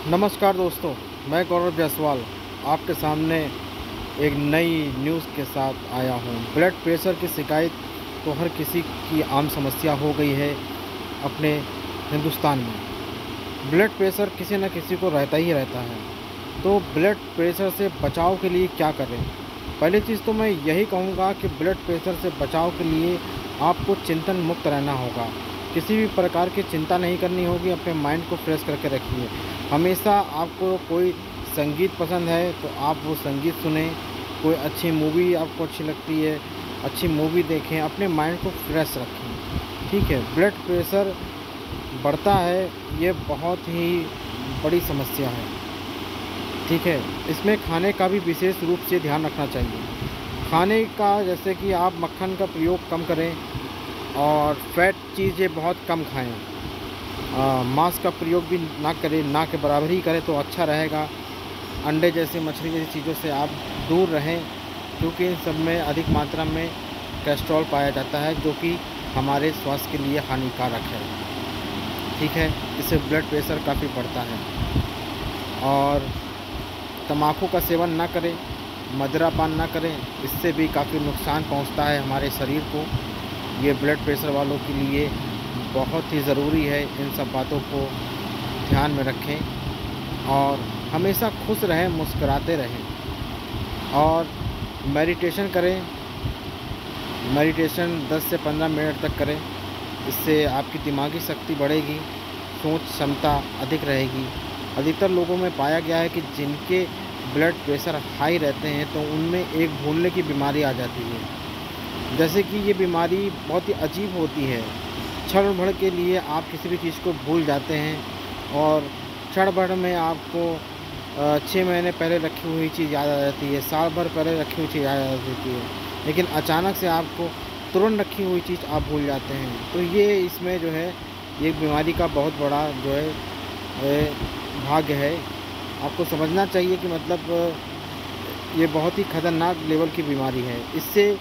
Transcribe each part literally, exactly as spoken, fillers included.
नमस्कार दोस्तों, मैं गौरव जायसवाल आपके सामने एक नई न्यूज़ के साथ आया हूँ। ब्लड प्रेशर की शिकायत तो हर किसी की आम समस्या हो गई है अपने हिंदुस्तान में। ब्लड प्रेशर किसी न किसी को रहता ही रहता है। तो ब्लड प्रेशर से बचाव के लिए क्या करें? पहली चीज़ तो मैं यही कहूँगा कि ब्लड प्रेशर से बचाव के लिए आपको चिंतन मुक्त रहना होगा। किसी भी प्रकार की चिंता नहीं करनी होगी, अपने माइंड को फ्रेश करके रखिए। हमेशा आपको कोई संगीत पसंद है तो आप वो संगीत सुनें, कोई अच्छी मूवी आपको अच्छी लगती है, अच्छी मूवी देखें, अपने माइंड को फ्रेश रखें। ठीक है, ब्लड प्रेशर बढ़ता है, ये बहुत ही बड़ी समस्या है। ठीक है, इसमें खाने का भी विशेष रूप से ध्यान रखना चाहिए। खाने का जैसे कि आप मक्खन का प्रयोग कम करें और फैट चीज़ें बहुत कम खाएं। मांस का प्रयोग भी ना करें, ना के बराबर ही करें तो अच्छा रहेगा। अंडे जैसे, मछली जैसी चीज़ों से आप दूर रहें, क्योंकि इन सब में अधिक मात्रा में कोलेस्ट्रॉल पाया जाता है, जो कि हमारे स्वास्थ्य के लिए हानिकारक है। ठीक है, इससे ब्लड प्रेशर काफ़ी बढ़ता है। और तम्बाकू का सेवन ना करें, मदिरा पान ना करें, इससे भी काफ़ी नुकसान पहुंचता है हमारे शरीर को। ये ब्लड प्रेशर वालों के लिए बहुत ही ज़रूरी है, इन सब बातों को ध्यान में रखें और हमेशा खुश रहें, मुस्कुराते रहें और मेडिटेशन करें। मेडिटेशन दस से पंद्रह मिनट तक करें, इससे आपकी दिमागी शक्ति बढ़ेगी, सोच क्षमता अधिक रहेगी। अधिकतर लोगों में पाया गया है कि जिनके ब्लड प्रेशर हाई रहते हैं तो उनमें एक भूलने की बीमारी आ जाती है। जैसे कि ये बीमारी बहुत ही अजीब होती है। क्षण भर के लिए आप किसी भी चीज़ को भूल जाते हैं और क्षण भर में आपको छः महीने पहले रखी हुई चीज़ याद आ जाती है, साल भर पहले रखी हुई चीज़ याद आ जाती है, लेकिन अचानक से आपको तुरंत रखी हुई चीज़ आप भूल जाते हैं। तो ये इसमें जो है ये बीमारी का बहुत बड़ा जो है भाग्य है। आपको समझना चाहिए कि मतलब ये बहुत ही ख़तरनाक लेवल की बीमारी है। इससे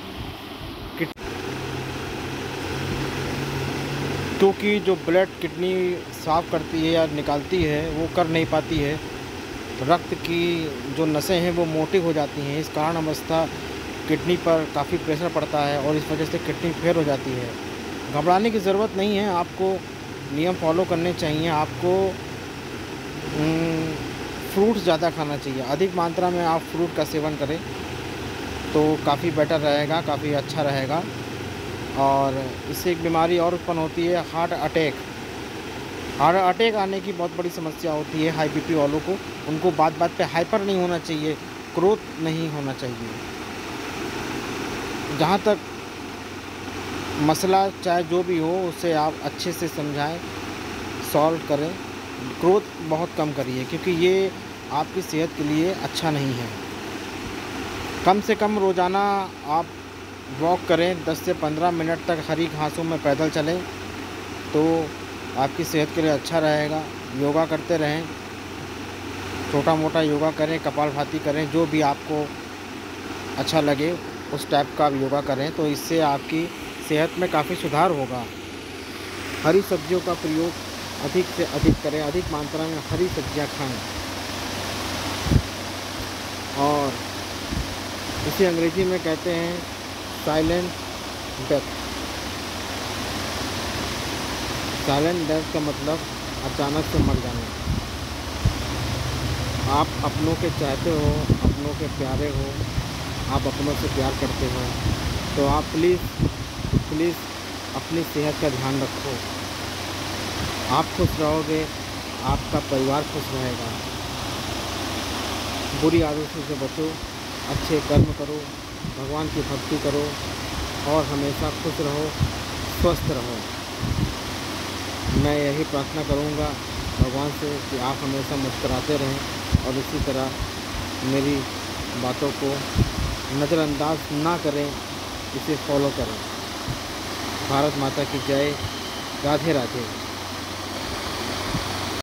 क्योंकि जो ब्लड किडनी साफ़ करती है या निकालती है वो कर नहीं पाती है। रक्त की जो नसें हैं वो मोटी हो जाती हैं, इस कारण अवस्था किडनी पर काफ़ी प्रेशर पड़ता है और इस वजह से किडनी फेल हो जाती है। घबराने की ज़रूरत नहीं है, आपको नियम फॉलो करने चाहिए। आपको फ्रूट्स ज़्यादा खाना चाहिए, अधिक मात्रा में आप फ्रूट का सेवन करें तो काफ़ी बेटर रहेगा, काफ़ी अच्छा रहेगा। और इससे एक बीमारी और उत्पन्न होती है, हार्ट अटैक। हार्ट अटैक आने की बहुत बड़ी समस्या होती है हाई बीपी वालों को। उनको बात बात पे हाइपर नहीं होना चाहिए, क्रोध नहीं होना चाहिए। जहाँ तक मसला चाहे जो भी हो उसे आप अच्छे से समझाएं, सॉल्व करें। क्रोध बहुत कम करिए, क्योंकि ये आपकी सेहत के लिए अच्छा नहीं है। कम से कम रोज़ाना आप वॉक करें, दस से पंद्रह मिनट तक हरी घासों में पैदल चलें तो आपकी सेहत के लिए अच्छा रहेगा। योगा करते रहें, छोटा मोटा योगा करें, कपालभाति करें, जो भी आपको अच्छा लगे उस टाइप का आप योगा करें तो इससे आपकी सेहत में काफ़ी सुधार होगा। हरी सब्जियों का प्रयोग अधिक से अधिक करें, अधिक मात्रा में हरी सब्जियां खाएं। और इसे अंग्रेजी में कहते हैं साइलेंट डेथ। साइलेंट डेथ का मतलब अचानक से मर जाना। आप अपनों के चाहते हो, अपनों के प्यारे हो, आप अपनों से प्यार करते हो तो आप प्लीज़ प्लीज़ अपनी सेहत का ध्यान रखो। आप खुश रहोगे, आपका परिवार खुश रहेगा। बुरी आदतों से बचो, अच्छे कर्म करो, भगवान की भक्ति करो और हमेशा खुश रहो, स्वस्थ रहो। मैं यही प्रार्थना करूंगा भगवान से कि आप हमेशा मुस्कुराते रहें और इसी तरह मेरी बातों को नज़रअंदाज ना करें, इसे फॉलो करें। भारत माता की जय। राधे राधे।